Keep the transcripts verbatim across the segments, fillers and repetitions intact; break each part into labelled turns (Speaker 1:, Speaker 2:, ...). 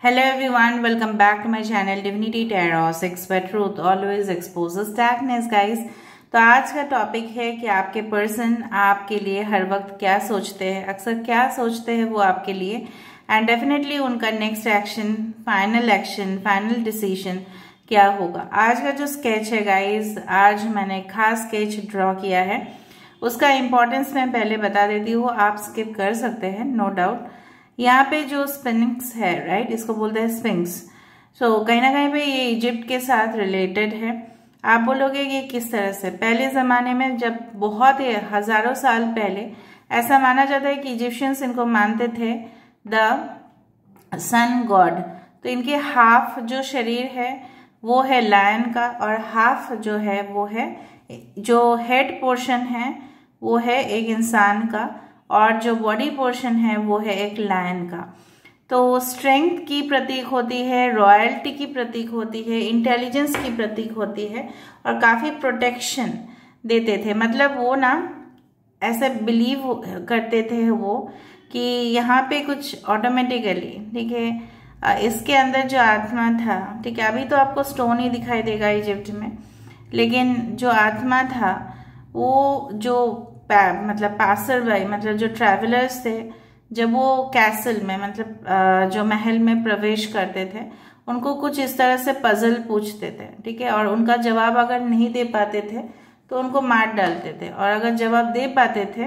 Speaker 1: Hello everyone, welcome back to my channel Divinity Tarot, Sex by Truth always exposes darkness guys। तो आज का topic है कि आपके पर्सन आपके लिए हर वक्त क्या सोचते हैं, अक्सर क्या सोचते हैं वो आपके लिए, एंड डेफिनेटली उनका next action, final action, final decision क्या होगा। आज का जो स्केच है गाइज, आज मैंने खास स्केच ड्रॉ किया है, उसका इम्पोर्टेंस मैं पहले बता देती हूँ, आप स्किप कर सकते हैं नो डाउट। यहाँ पे जो स्पिंक्स है राइट, इसको बोलते हैं स्पिंक्स। सो so, कहीं ना कहीं पे ये इजिप्ट के साथ रिलेटेड है। आप बोलोगे कि किस तरह से? पहले ज़माने में, जब बहुत हजारों साल पहले, ऐसा माना जाता है कि इजिप्शियंस इनको मानते थे द सन गॉड। तो इनके हाफ जो शरीर है वो है लायन का, और हाफ जो है वो है, जो हेड पोर्शन है वो है एक इंसान का, और जो बॉडी पोर्शन है वो है एक लायन का। तो स्ट्रेंथ की प्रतीक होती है, रॉयल्टी की प्रतीक होती है, इंटेलिजेंस की प्रतीक होती है, और काफ़ी प्रोटेक्शन देते थे। मतलब वो ना ऐसे बिलीव करते थे वो कि यहाँ पे कुछ ऑटोमेटिकली, ठीक है, इसके अंदर जो आत्मा था, ठीक है, अभी तो आपको स्टोन ही दिखाई देगा इजिप्ट में, लेकिन जो आत्मा था वो जो मतलब पासर बाई, मतलब जो ट्रैवलर्स थे, जब वो कैसल में, मतलब जो महल में प्रवेश करते थे, उनको कुछ इस तरह से पजल पूछते थे, ठीक है, और उनका जवाब अगर नहीं दे पाते थे तो उनको मार डालते थे, और अगर जवाब दे पाते थे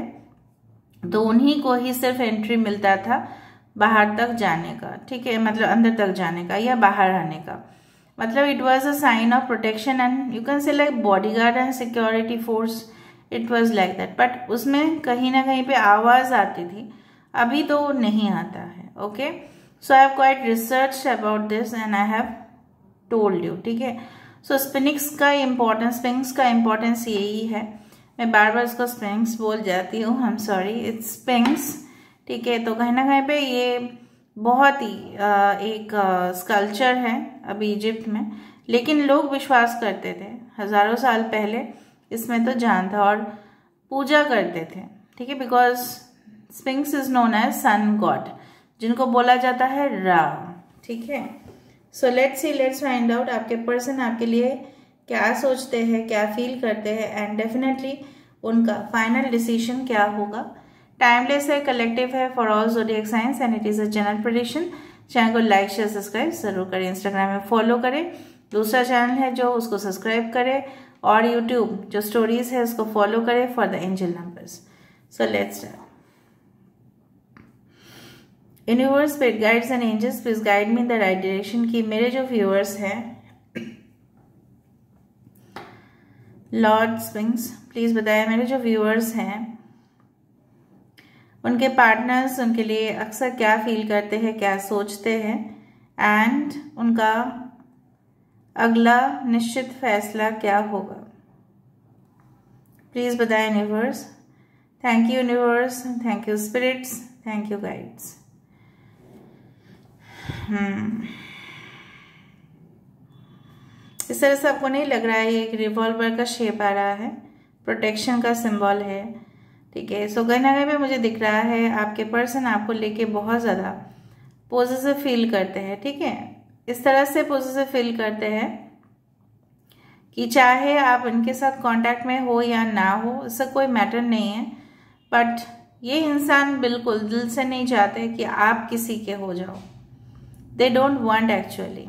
Speaker 1: तो उन्हीं को ही सिर्फ एंट्री मिलता था बाहर तक जाने का, ठीक है, मतलब अंदर तक जाने का या बाहर आने का। मतलब it was a sign of protection and you can say like bodyguard and security force, it was like that. But उसमें कहीं ना कहीं पे आवाज आती थी, अभी तो नहीं आता है। Okay, so I have quite research about this and I have told you, ठीक है। सो स्पिनिक्स का इम्पोर्टेंस, स्पिंक्स का इम्पोर्टेंस यही है, मैं बार बार इसको स्पिंक्स बोल जाती हूँ, I am sorry, it's sphinx, ठीक है। तो कहीं ना कहीं पे ये बहुत ही एक स्कल्पचर है अभी इजिप्ट में, लेकिन लोग विश्वास करते थे हजारों साल पहले, इसमें तो जान था, और पूजा करते थे, ठीक है, because sphinx is known as sun god, जिनको बोला जाता है रा, ठीक है। So let's see, let's find out आपके पर्सन आपके लिए क्या सोचते हैं, क्या फील करते हैं, एंड डेफिनेटली उनका फाइनल डिसीजन क्या होगा। टाइमलेस है, कलेक्टिव है, for all zodiac signs, and it is a general prediction. Channel को लाइक शेयर सब्सक्राइब जरूर करें, इंस्टाग्राम में फॉलो करें, दूसरा चैनल है जो उसको सब्सक्राइब करें, और यूट्यूब जो स्टोरीज है उसको फॉलो करें for the angel numbers. So let's start. Universe, spirit guides and angels, please guide me in the right direction. कि मेरे जो व्यूअर्स हैं, लॉर्ड स्पिंक्स प्लीज बताया, मेरे जो व्यूअर्स हैं उनके पार्टनर्स उनके लिए अक्सर क्या फील करते हैं, क्या सोचते हैं, एंड उनका अगला निश्चित फैसला क्या होगा। प्लीज बताएं universe. Thank you universe, thank you spirits, thank you guides. Hmm इस तरह से आपको नहीं लग रहा है ये एक रिवॉल्वर का शेप आ रहा है, प्रोटेक्शन का सिंबल है, ठीक है। सो कहीं ना कहीं पे मुझे दिख रहा है आपके पर्सन आपको लेके बहुत ज़्यादा पॉजिटिव फील करते हैं, ठीक है। इस तरह से पॉजिटिव फील करते हैं कि चाहे आप इनके साथ कांटेक्ट में हो या ना हो, इसका कोई मैटर नहीं है, बट ये इंसान बिल्कुल दिल से नहीं चाहते कि आप किसी के हो जाओ। They don't want actually,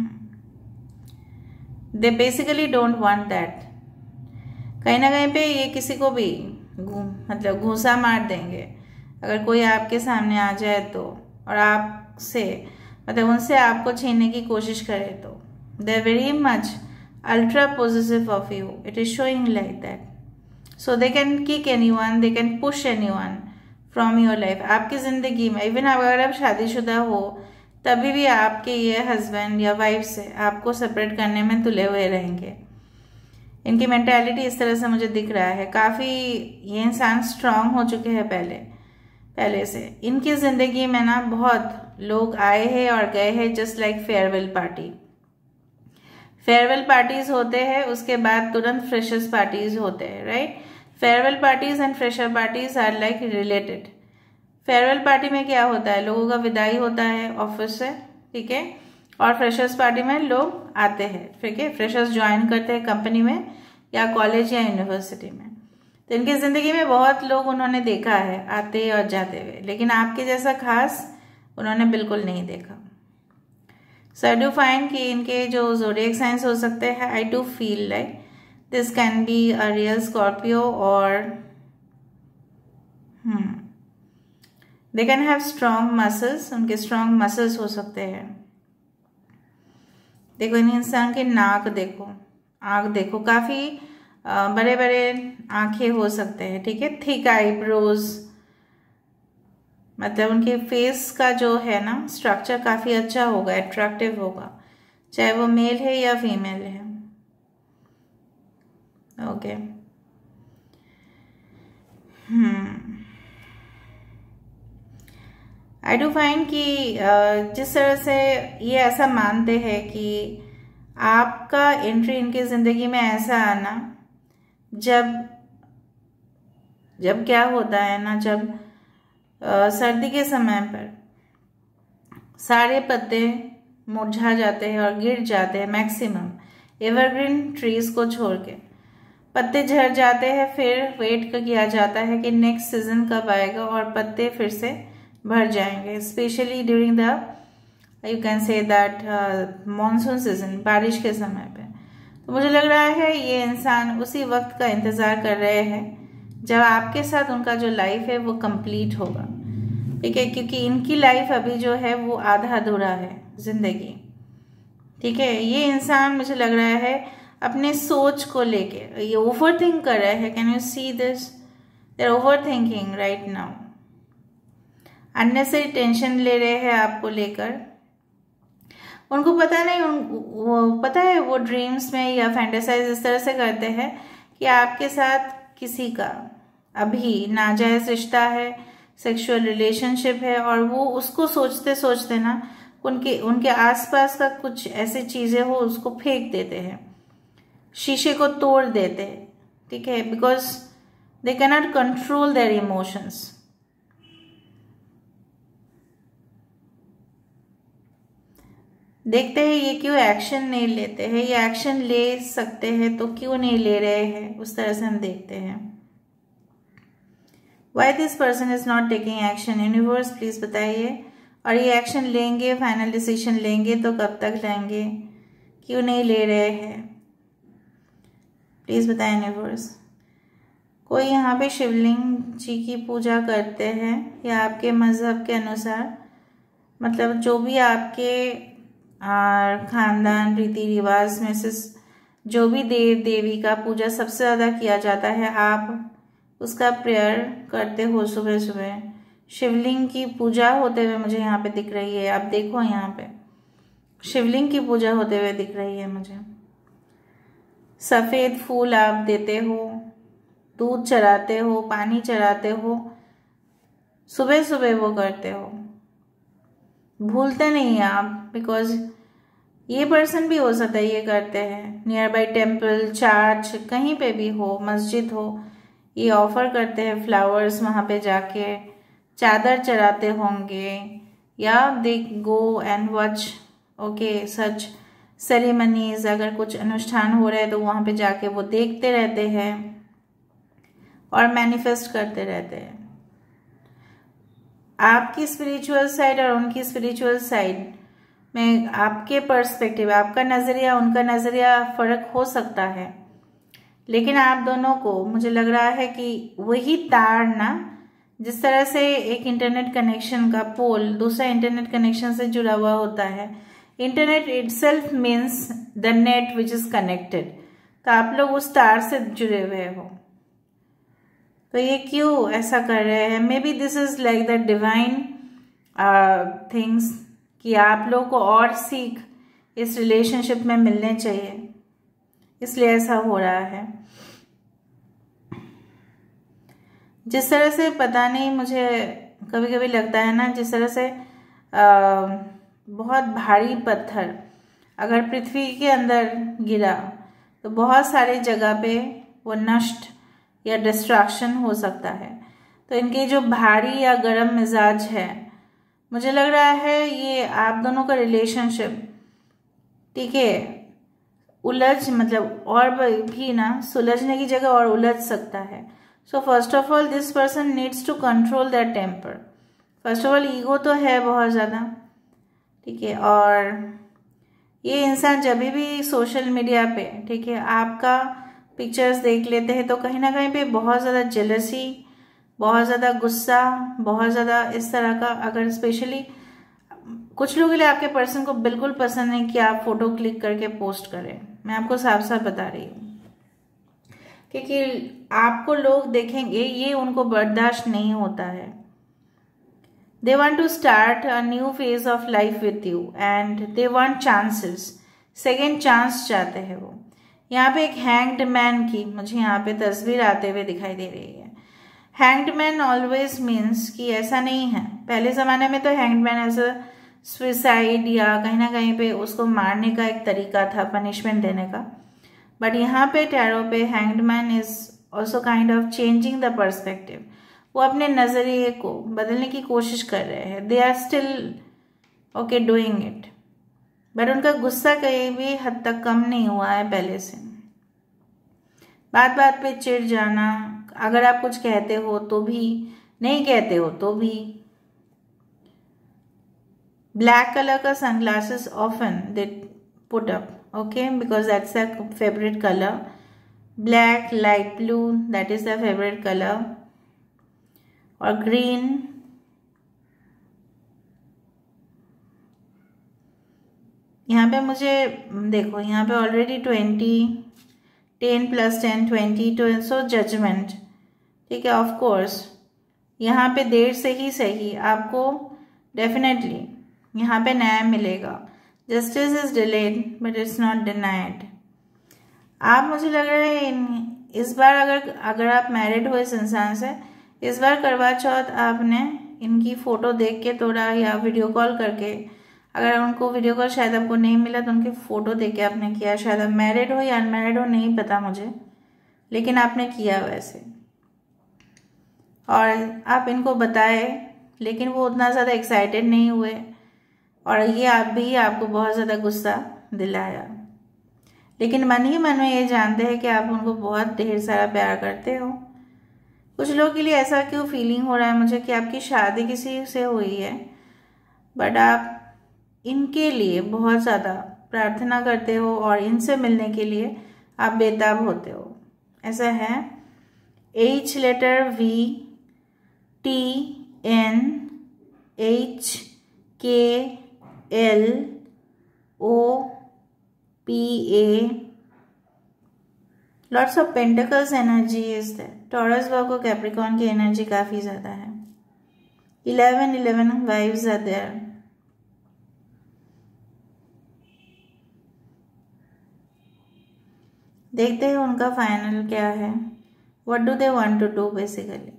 Speaker 1: they basically don't want that. कहीं ना कहीं पे ये किसी को भी मतलब घूसा मार देंगे अगर कोई आपके सामने आ जाए तो, और आपसे मतलब उनसे आपको छीनने की कोशिश करे तो। They are very much ultra possessive of you, it is showing like that, so they can kick anyone, they can push anyone from your life। आपकी जिंदगी में इवन अगर आप शादीशुदा हो तभी भी आपके ये हस्बैंड या वाइफ से आपको सेपरेट करने में तुले हुए रहेंगे। इनकी मेंटालिटी इस तरह से मुझे दिख रहा है, काफ़ी ये इंसान स्ट्रांग हो चुके हैं पहले पहले से। इनकी ज़िंदगी में ना बहुत लोग आए हैं और गए हैं, just like farewell party. Farewell parties होते हैं, उसके बाद तुरंत फ्रेशर्स पार्टीज होते हैं, right. Farewell parties and fresher parties are like related. Farewell party में क्या होता है, लोगों का विदाई होता है ऑफिस से, ठीक है, और फ्रेशर्स पार्टी में लोग आते हैं, ठीक है, फ्रेशर्स ज्वाइन करते हैं कंपनी में या कॉलेज या यूनिवर्सिटी में। तो इनकी ज़िंदगी में बहुत लोग उन्होंने देखा है आते और जाते हुए, लेकिन आपके जैसा खास उन्होंने बिल्कुल नहीं देखा। सो आई डू फाइंड कि इनके जो ज़ोडिएक साइंस हो सकते हैं, I do feel like this can be a real Scorpio और they can have strong muscles, उनके स्ट्रॉन्ग मसल्स हो सकते हैं। देखो इन इंसान के नाक देखो, आँख देखो, काफ़ी बड़े बड़े आँखें हो सकते हैं, ठीक है, थिक आईब्रोज, मतलब उनके फेस का जो है ना स्ट्रक्चर काफ़ी अच्छा होगा, अट्रैक्टिव होगा, चाहे वो मेल है या फीमेल है। Okay, hmm I do find कि जिस तरह से ये ऐसा मानते हैं कि आपका एंट्री इनकी ज़िंदगी में ऐसा आना, जब जब क्या होता है ना, जब आ, सर्दी के समय पर सारे पत्ते मुरझा जाते हैं और गिर जाते हैं, मैक्सिमम एवरग्रीन ट्रीज को छोड़ के पत्ते झड़ जाते हैं, फिर वेट किया जाता है कि नेक्स्ट सीजन कब आएगा और पत्ते फिर से भर जाएंगे, specially during the you can say that monsoon season, बारिश के समय पे। तो मुझे लग रहा है ये इंसान उसी वक्त का इंतज़ार कर रहे हैं जब आपके साथ उनका जो लाइफ है वो कंप्लीट होगा, ठीक है, क्योंकि इनकी लाइफ अभी जो है वो आधा अधूरा है जिंदगी, ठीक है। ये इंसान मुझे लग रहा है अपने सोच को लेके ये ओवर थिंक कर रहे हैं। Can you see this, they are over thinking right now, unnecessary tension ले रहे हैं आपको लेकर। उनको पता नहीं, वो पता है वो ड्रीम्स में या फैंटेसाइज इस तरह से करते हैं कि आपके साथ किसी का अभी नाजायज रिश्ता है, सेक्सुअल रिलेशनशिप है, और वो उसको सोचते सोचते ना उनके उनके आसपास का कुछ ऐसी चीजें हो उसको फेंक देते हैं, शीशे को तोड़ देते हैं, ठीक है, because they can not control their emotions. देखते हैं ये क्यों एक्शन नहीं लेते हैं, ये एक्शन ले सकते हैं तो क्यों नहीं ले रहे हैं, उस तरह से हम देखते हैं। Why this person is not taking action, universe please बताइए। और ये एक्शन लेंगे, फाइनल डिसीजन लेंगे तो कब तक लेंगे, क्यों नहीं ले रहे हैं, प्लीज बताएं यूनिवर्स। कोई यहाँ पे शिवलिंग जी की पूजा करते हैं या आपके मजहब के अनुसार, मतलब जो भी आपके और खानदान रीति रिवाज में से जो भी देव देवी का पूजा सबसे ज़्यादा किया जाता है, आप उसका प्रेयर करते हो सुबह सुबह। शिवलिंग की पूजा होते हुए मुझे यहाँ पे दिख रही है, आप देखो यहाँ पे शिवलिंग की पूजा होते हुए दिख रही है मुझे। सफ़ेद फूल आप देते हो, दूध चढ़ाते हो, पानी चढ़ाते हो, सुबह सुबह वो करते हो, भूलते नहीं हैं आप, बिकॉज ये पर्सन भी हो सकता है ये करते हैं, नियर बाई टेम्पल, चर्च, कहीं पे भी हो, मस्जिद हो, ये ऑफर करते हैं फ्लावर्स, वहाँ पे जाके चादर चढ़ाते होंगे, या they go and watch okay such ceremonies, अगर कुछ अनुष्ठान हो रहे हैं तो वहाँ पे जाके वो देखते रहते हैं और मैनिफेस्ट करते रहते हैं। आपकी स्पिरिचुअल साइड और उनकी स्पिरिचुअल साइड में आपके पर्सपेक्टिव, आपका नज़रिया उनका नज़रिया फर्क हो सकता है, लेकिन आप दोनों को मुझे लग रहा है कि वही तार ना, जिस तरह से एक इंटरनेट कनेक्शन का पोल दूसरा इंटरनेट कनेक्शन से जुड़ा हुआ होता है, internet itself means the net which is connected, तो आप लोग उस तार से जुड़े हुए हो। तो ये क्यों ऐसा कर रहे हैं, maybe this is like the divine things कि आप लोग को और सीख इस रिलेशनशिप में मिलने चाहिए, इसलिए ऐसा हो रहा है। जिस तरह से पता नहीं, मुझे कभी कभी लगता है ना, जिस तरह से आ, बहुत भारी पत्थर अगर पृथ्वी के अंदर गिरा तो बहुत सारी जगह पे वो नष्ट या डिस्ट्रैक्शन हो सकता है। तो इनके जो भारी या गर्म मिजाज है मुझे लग रहा है ये आप दोनों का रिलेशनशिप, ठीक है, उलझ मतलब और भी ना, सुलझने की जगह और उलझ सकता है। So first of all this person needs to control that temper. First of all ego तो है बहुत ज़्यादा, ठीक है, और ये इंसान जब भी सोशल मीडिया पे, ठीक है, आपका पिक्चर्स देख लेते हैं तो कहीं ना कहीं पे बहुत ज़्यादा जेलसी, बहुत ज़्यादा गुस्सा, बहुत ज़्यादा इस तरह का, अगर स्पेशली कुछ लोगों के लिए आपके पर्सन को बिल्कुल पसंद नहीं कि आप फोटो क्लिक करके पोस्ट करें। मैं आपको साफ साफ बता रही हूँ, क्योंकि आपको लोग देखेंगे ये उनको बर्दाश्त नहीं होता है। They want to start a new phase of life with you and they want chances, second chance चाहते हैं वो। यहाँ पे एक हैंग्ड मैन की मुझे यहाँ पे तस्वीर आते हुए दिखाई दे रही है। हैंग्ड मैन ऑलवेज मीन्स कि ऐसा नहीं है, पहले ज़माने में तो hanged man as a suicide या कहीं ना कहीं पे उसको मारने का एक तरीका था, पनिशमेंट देने का। बट यहाँ पे टैरो पे hanged man is also kind of changing the perspective. वो अपने नज़रिए को बदलने की कोशिश कर रहे हैं। They are still okay doing it, but उनका गुस्सा कहीं भी हद तक कम नहीं हुआ है पहले से। बात बात पे चिढ़ जाना, अगर आप कुछ कहते हो तो भी, नहीं कहते हो तो भी। ब्लैक कलर का sunglasses often they put up, okay, because that's their favourite colour. Black, light blue, that is their favourite colour. और ग्रीन, यहाँ पे मुझे देखो, यहाँ पे already twenty, ten plus ten twenty, तो सो जजमेंट, ठीक है। ऑफ कोर्स यहाँ पे देर से ही सही आपको डेफिनेटली यहाँ पे न्याय मिलेगा। Justice is delayed but it's not denied. आप, मुझे लग रहा है इन इस बार अगर अगर आप मैरिड हो इस इंसान से, इस बार करवा चौथ आपने इनकी फ़ोटो देख के थोड़ा, या वीडियो कॉल करके, अगर उनको वीडियो कॉल शायद आपको नहीं मिला तो उनकी फ़ोटो देख के आपने किया। शायद आप मैरिड हो या अनमैरिड हो नहीं पता मुझे, लेकिन आपने किया वैसे। और आप इनको बताए, लेकिन वो उतना ज़्यादा एक्साइटेड नहीं हुए, और ये आप भी आपको बहुत ज़्यादा गुस्सा दिलाया। लेकिन मन ही मन में ये जानते हैं कि आप उनको बहुत ढेर सारा प्यार करते हो। कुछ लोगों के लिए ऐसा क्यों फीलिंग हो रहा है मुझे कि आपकी शादी किसी से हुई है, बट आप इनके लिए बहुत ज़्यादा प्रार्थना करते हो और इनसे मिलने के लिए आप बेताब होते हो, ऐसा है। H letter, V, T, N, H, K, L, O, P, A, lots of pentacles energy is there. Taurus, Virgo, Capricorn की एनर्जी काफ़ी ज़्यादा है। Eleven eleven vibes are there. देखते हैं उनका फाइनल क्या है। What do they want to do basically.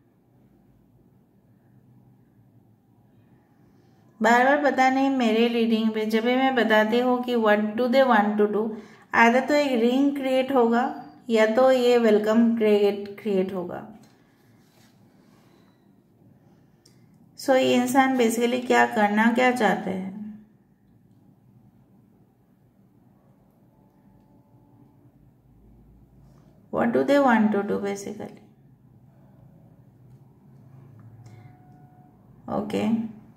Speaker 1: बार बार पता नहीं मेरे रीडिंग पे जब भी मैं बताती हूँ कि what do they want to do, आधा तो एक रिंग क्रिएट होगा या तो ये वेलकम क्रिएट क्रिएट होगा। सो so, ये इंसान बेसिकली क्या करना क्या चाहते हैं। What do they want to do basically. Okay,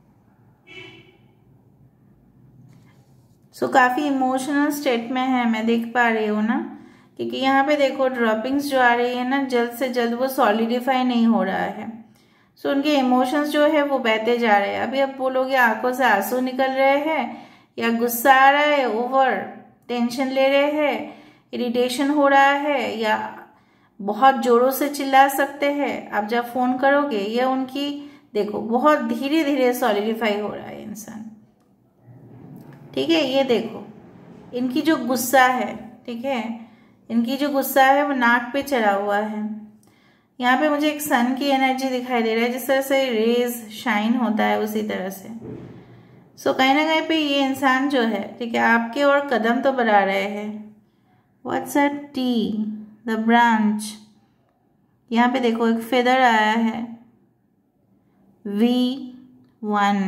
Speaker 1: so काफ़ी इमोशनल स्टेट में है, मैं देख पा रही हूँ ना, क्योंकि यहाँ पे देखो ड्रॉपिंग्स जो आ रही है ना, जल्द से जल्द वो सॉलिडिफाई नहीं हो रहा है। सो so, उनके इमोशंस जो है वो बहते जा रहे हैं। अभी आप बोलोगे आंखों से आंसू निकल रहे हैं, या गुस्सा आ रहा है, ओवर टेंशन ले रहे हैं, इरिटेशन हो रहा है, या बहुत जोरों से चिल्ला सकते हैं आप जब फोन करोगे। या उनकी देखो बहुत धीरे धीरे सॉलिडिफाई हो रहा है इंसान, ठीक है। ये देखो इनकी जो गुस्सा है, ठीक है, इनकी जो गुस्सा है वो नाक पे चढ़ा हुआ है। यहाँ पे मुझे एक सन की एनर्जी दिखाई दे रहा है, जिस तरह से रेज शाइन होता है उसी तरह से। सो कहीं ना कहीं पे ये इंसान जो है, ठीक है, आपके और कदम तो बढ़ा रहे हैं। What's a T, the branch, यहाँ पे देखो एक फेदर आया है, V, one,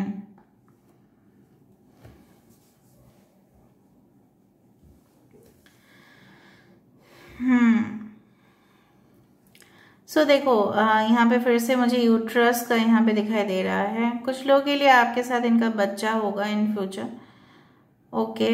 Speaker 1: hmm so so, देखो यहाँ पे फिर से मुझे यूट्रस का यहाँ पे दिखाई दे रहा है। कुछ लोगों के लिए आपके साथ इनका बच्चा होगा in future. Okay,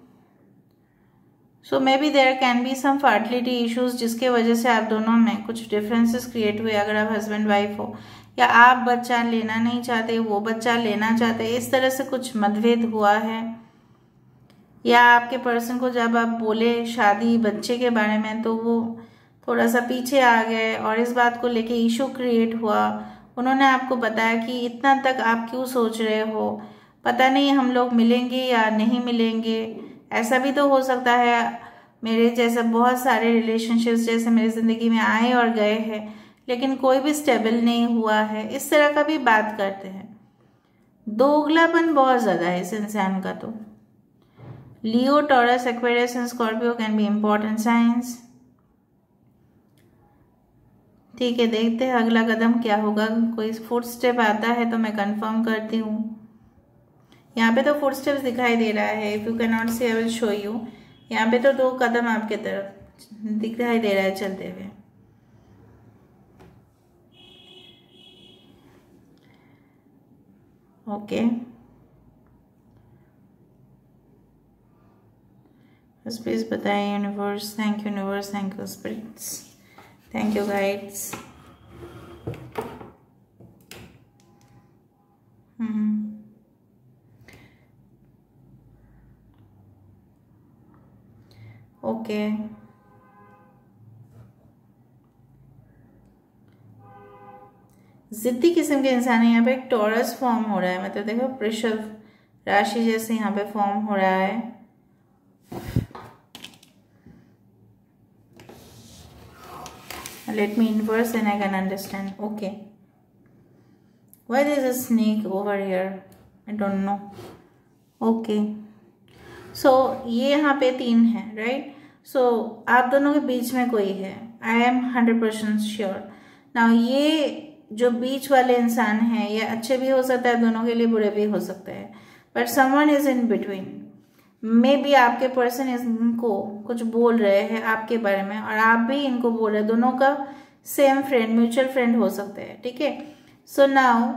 Speaker 1: so maybe there can be some fertility issues जिसके वजह से आप दोनों में कुछ डिफरेंसेस क्रिएट हुए। अगर आप हस्बैंड वाइफ हो या आप बच्चा लेना नहीं चाहते, वो बच्चा लेना चाहते, इस तरह से कुछ मतभेद हुआ है। या आपके पर्सन को जब आप बोले शादी बच्चे के बारे में तो वो थोड़ा सा पीछे आ गए और इस बात को लेके इशू क्रिएट हुआ। उन्होंने आपको बताया कि इतना तक आप क्यों सोच रहे हो, पता नहीं हम लोग मिलेंगे या नहीं मिलेंगे। ऐसा भी तो हो सकता है। मेरे जैसे बहुत सारे रिलेशनशिप्स जैसे मेरी ज़िंदगी में आए और गए हैं, लेकिन कोई भी स्टेबल नहीं हुआ है। इस तरह का भी बात करते हैं। दोगलापन बहुत ज़्यादा है इस इंसान का। तो Leo, Taurus, Aquarius and Scorpio can be important signs. ठीक है, देखते हैं अगला कदम क्या होगा। कोई फुट स्टेप आता है तो मैं कंफर्म करती हूँ। यहाँ पे तो फुट स्टेप्स दिखाई दे रहा है। If you can not see I will show you. यहाँ पे तो दो कदम आपके तरफ दिखाई दे रहा है चलते हुए। ओके, बस प्लीज बताइए universe. Thank you universe, thank you spirits, thank you guides. Hmm okay, जिद्दी किस्म के इंसान है। यहाँ पे एक टॉरस फॉर्म हो रहा है, मतलब देखो वृषभ राशि जैसे यहाँ पे फॉर्म हो रहा है। Let me inverse and I can understand. Okay. Why there is a snake over here? I don't know. Okay. So ये यहाँ पे तीन है, right? So आप दोनों के बीच में कोई है। I am hundred percent sure. Now ये जो बीच वाले इंसान है ये अच्छे भी हो सकता है दोनों के लिए, बुरे भी हो सकते हैं। But someone is in between. Maybe आपके पर्सन इनको कुछ बोल रहे हैं आपके बारे में और आप भी इनको बोल रहे हैं। दोनों का सेम फ्रेंड, म्यूचुअल फ्रेंड हो सकते हैं। ठीक है, सो नाउ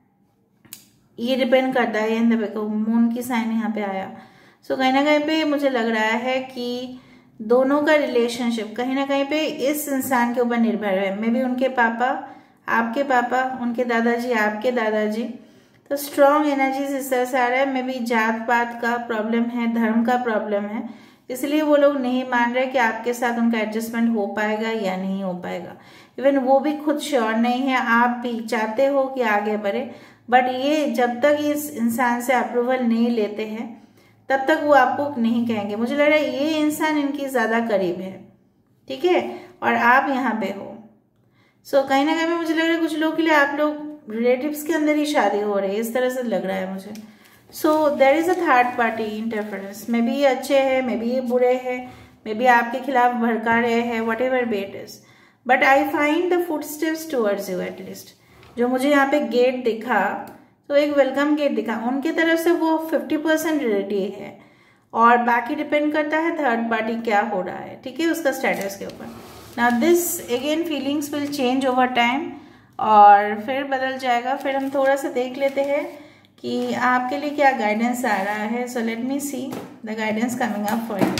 Speaker 1: ये डिपेंड करता है। इन देखो मून की साइन यहाँ पे आया। सो so, कहीं ना कहीं पे मुझे लग रहा है कि दोनों का रिलेशनशिप कहीं ना कहीं पे इस इंसान के ऊपर निर्भर है। मे बी उनके पापा, आपके पापा, उनके दादाजी, आपके दादाजी। तो स्ट्रॉन्ग एनर्जीज इस तरह से आ रहा है। मे बी जात पात का प्रॉब्लम है, धर्म का प्रॉब्लम है, इसलिए वो लोग नहीं मान रहे कि आपके साथ उनका एडजस्टमेंट हो पाएगा या नहीं हो पाएगा। इवन वो भी खुद श्योर नहीं है। आप भी चाहते हो कि आगे बढ़े, बट ये जब तक इस इंसान से अप्रूवल नहीं लेते हैं तब तक वो आपको नहीं कहेंगे। मुझे लग रहा है ये इंसान इनकी ज्यादा करीब है। ठीक है, और आप यहाँ पे हो। सो so, कहीं ना कहीं मुझे लग रहा है कुछ लोगों के लिए आप लोग रिलेटिव्स के अंदर ही शादी हो रही है, इस तरह से लग रहा है मुझे। So there is a third party interference. Maybe ये अच्छे हैं, मे बी ये बुरे हैं, मे बी आपके खिलाफ भड़का रहे हैं, whatever be it is, but I find the footsteps towards you. At least जो मुझे यहाँ पे गेट दिखा, तो एक वेलकम गेट दिखा, उनकी तरफ से वो फिफ्टी परसेंट रेडी है और बाकी डिपेंड करता है थर्ड पार्टी क्या हो रहा है। ठीक है, उसका स्टेटस के ऊपर। Now this again feelings will change over time और फिर बदल जाएगा। फिर हम थोड़ा सा देख लेते हैं कि आपके लिए क्या गाइडेंस आ रहा है। So let me see the guidance coming up for you.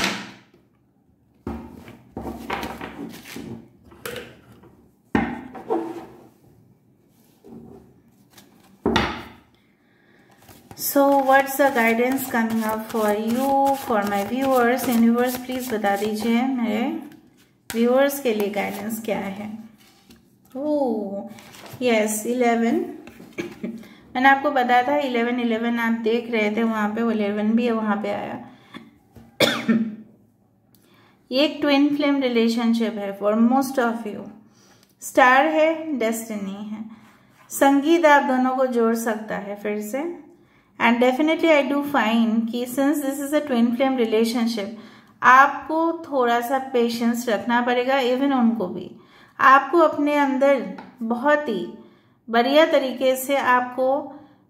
Speaker 1: So what's the guidance coming up for you for my viewers. Universe please बता दीजिए मेरे व्यूअर्स के लिए गाइडेंस क्या है। Oh yes, eleven. मैंने आपको बताया था इलेवन इलेवन आप देख रहे थे, वहां पे वो इलेवन भी है, वहां पे आया। ये एक ट्विन फ्लेम रिलेशनशिप है for most of you. Star है, डेस्टिनी है, संगीत आप दोनों को जोड़ सकता है फिर से। And definitely I do find कि since this is a twin flame relationship आपको थोड़ा सा पेशेंस रखना पड़ेगा। इवन उनको भी आपको अपने अंदर बहुत ही बढ़िया तरीके से आपको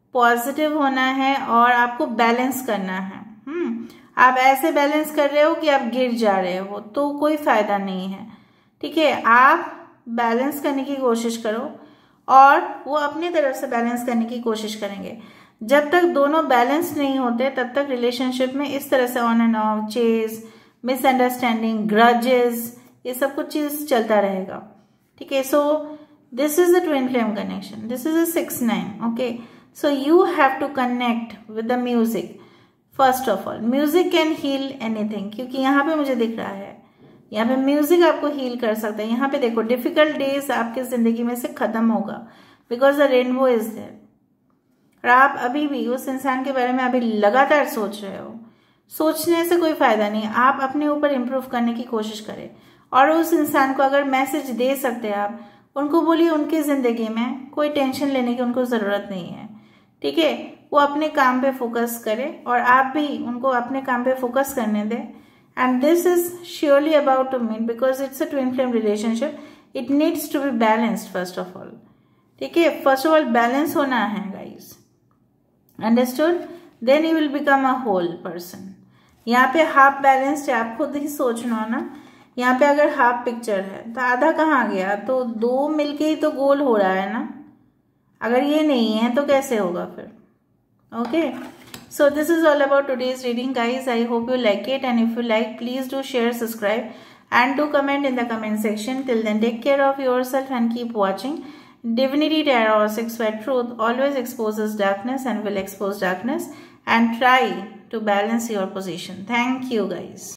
Speaker 1: पॉजिटिव होना है और आपको बैलेंस करना है। हम्म आप ऐसे बैलेंस कर रहे हो कि आप गिर जा रहे हो, तो कोई फायदा नहीं है। ठीक है, आप बैलेंस करने की कोशिश करो और वो अपनी तरफ से बैलेंस करने की कोशिश करेंगे। जब तक दोनों बैलेंस नहीं होते तब तक रिलेशनशिप में इस तरह से on and off, chase, misunderstanding, grudges, ये सब कुछ चीज चलता रहेगा। ठीक है, so this is the twin flame connection, this is a six nine. Okay, so you have to connect with the music. First of all, music can heal anything, क्योंकि यहाँ पे मुझे दिख रहा है यहाँ पे म्यूजिक आपको हील कर सकता है। यहाँ पे देखो, डिफिकल्ट डेज आपकी जिंदगी में से खत्म होगा because the rainbow is there. और आप अभी भी उस इंसान के बारे में अभी लगातार सोच रहे हो। सोचने से कोई फायदा नहीं, आप अपने ऊपर इम्प्रूव करने की कोशिश करें। और उस इंसान को अगर मैसेज दे सकते हैं आप, उनको बोलिए उनकी जिंदगी में कोई टेंशन लेने की उनको जरूरत नहीं है। ठीक है, वो अपने काम पे फोकस करे और आप भी उनको अपने काम पे फोकस करने दें। And this is surely about to meet because it's a twin flame relationship. It needs to be balanced first of all. ठीक है, first of all balance होना है guys. Understood? Then you will become a whole person. यहाँ पे half balanced है, आप खुद ही सोचना ना। यहाँ पे अगर half picture है तो आधा कहाँ गया, तो दो मिलके ही तो गोल हो रहा है ना। अगर ये नहीं है तो कैसे होगा फिर? Okay. So this is all about today's reading guys. I hope you like it, and if you like, please do share, subscribe and do comment in the comment section. Till then, take care of yourself and keep watching. Divinity Tarot Six Word Truth always exposes darkness and will expose darkness, and try to balance your position. Thank you guys.